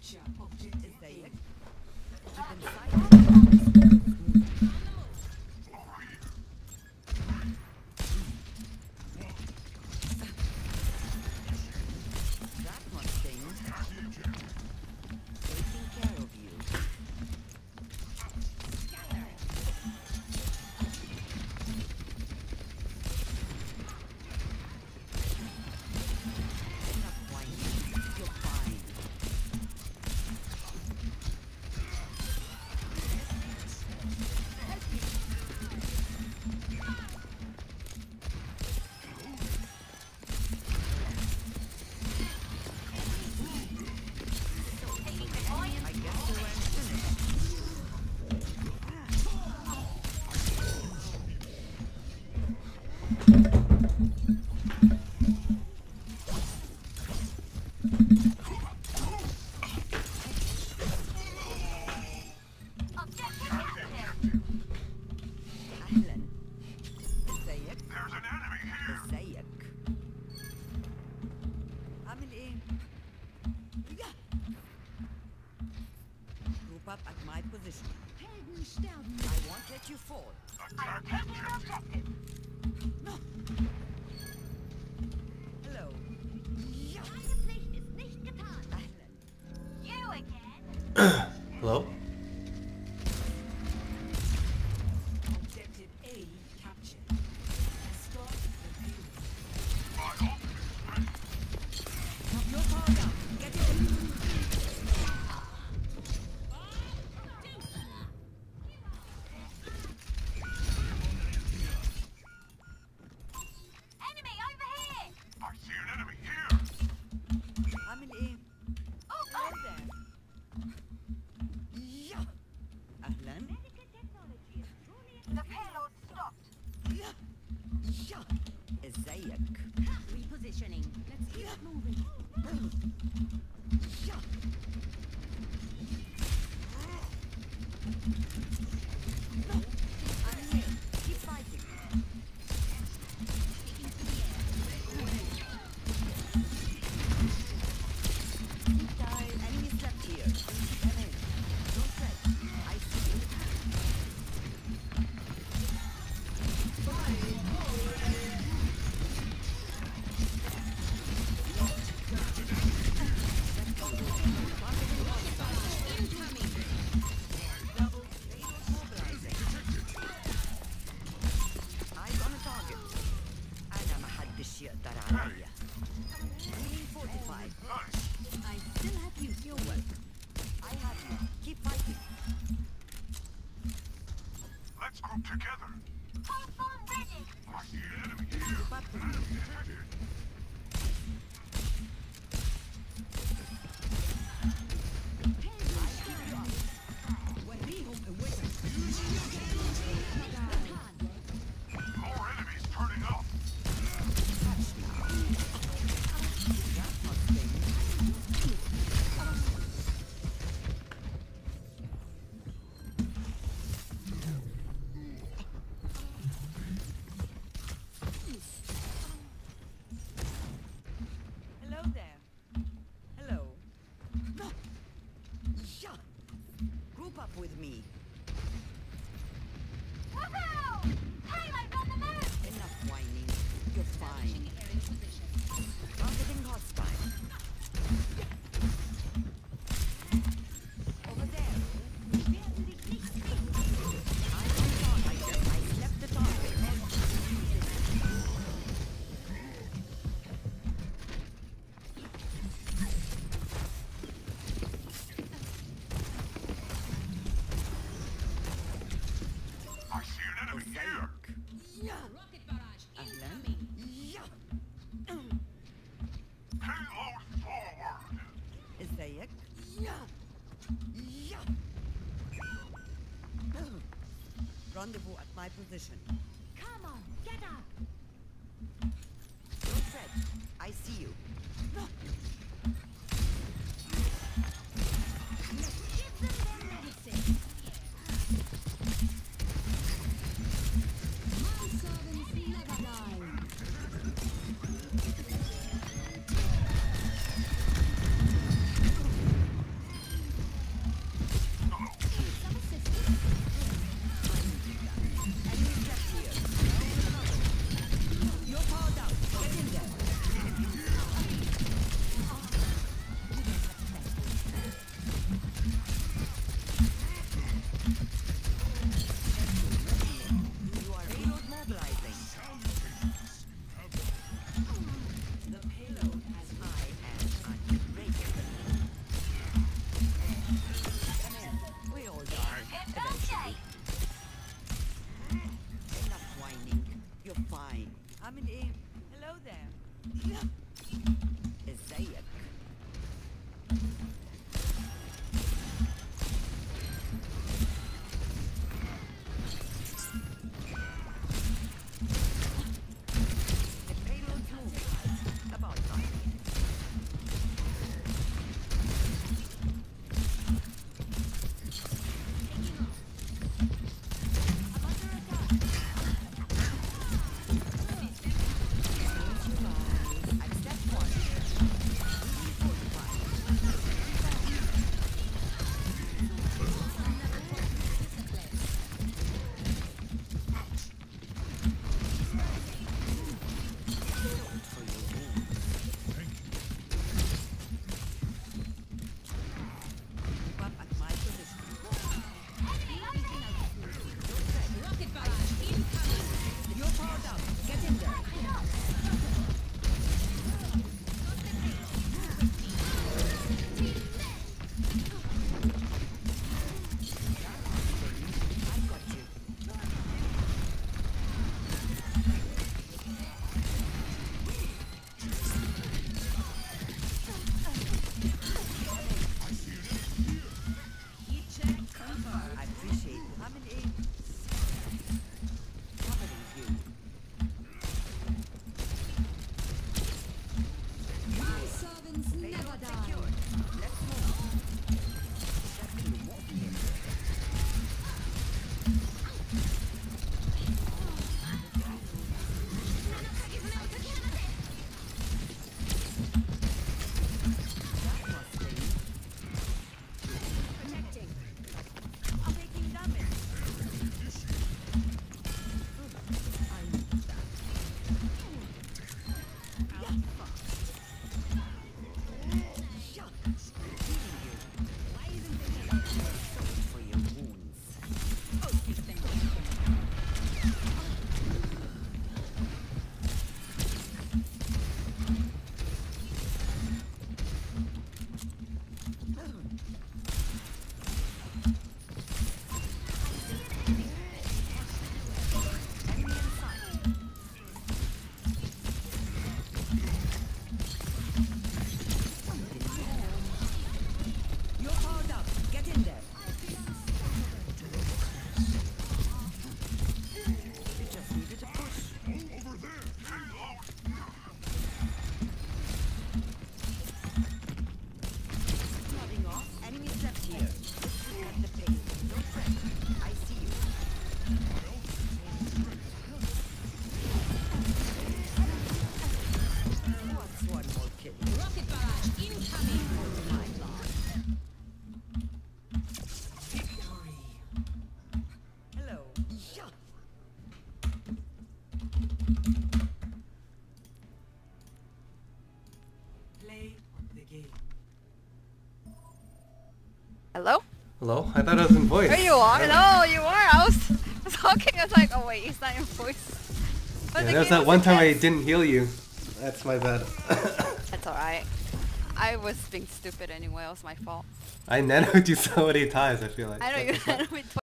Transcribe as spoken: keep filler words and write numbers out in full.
ازيك؟ That one thing. Taking care of you. Enough whining. You're fine. I guess the rent's finished. أهلاً. ازيك؟ There's an enemy here. ازيك؟ عامل ايه؟ Group up at my position. Helden sterben. I won't let you fall. Attack objective. Hello. Meine Pflicht ist nicht getan. أهلاً. You again. Hello? Objective A captured. Stop the view. My ultimate is ready. No power down. Get in. Enemy over here. I see an enemy here. عامل ايه؟ Oh, Hello there. يا. أهلاً. medical technology is truly the payload stopped. يا. يا. ازيك؟ Repositioning. Let's keep it moving. يا. I'm here. Keep fighting. Enemies left here. Ahead. Don't fret. I see you. Double payload mobilizing. Eyes on a target. أنا محدش يقدر عليا. Being fortified. Nice. I still have you. You're welcome. I have you. Keep fighting. Let's group together. Pulsar ready. I see an enemy here. But Enemy detected. More enemies turning up. that must be. Hello there. Hello. Yeah. Group up with me. Woohoo! Payload on the move. Enough whining. You're fine. Targeting hostile. Over there. Werden dich nicht finden. I thought I just I slept the target. I see an enemy here. Rocket barrage أهلاً. Yeah. Payload forward. ازيك؟ Rendezvous at my position. Come on, get up. Don't fret. I see you. Give them their medicine. My servants never die. For your wounds. Enemy in sight. You're powered up. Get in there. You just needed a push. Over there. Reload. Nodding off. Enemies left here. Cut the pain. No threat. I see you. What's one more kill? Rocket barrage incoming. My lord. Victory. Hello. Shut. Play the game. Hello? Hello? I thought I was in voice. There you are. No, you are. I was talking. I was like, oh wait, he's not in voice. But Yeah, the there was game that one time I intense. didn't heal you. That's my bad. That's alright. I was being stupid anyway. It was my fault. I nanoed you so many times, I feel like. I know you had me